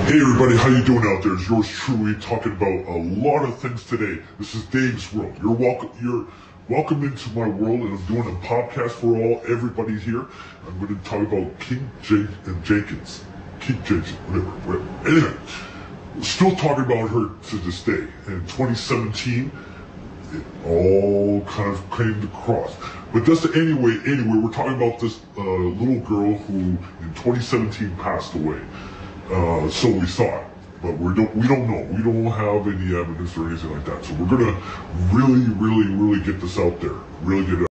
Hey everybody, how you doing out there? It's yours truly talking about a lot of things today. This is Dave's World. You're welcome into my world, and I'm doing a podcast for everybody here. I'm going to talk about Jenkins. Whatever. Anyway, still talking about her to this day. In 2017, it all kind of came to cross. But anyway, we're talking about this little girl who in 2017 passed away. So we thought, but we don't know. We don't have any evidence or anything like that. So we're gonna really get this out there. Really get it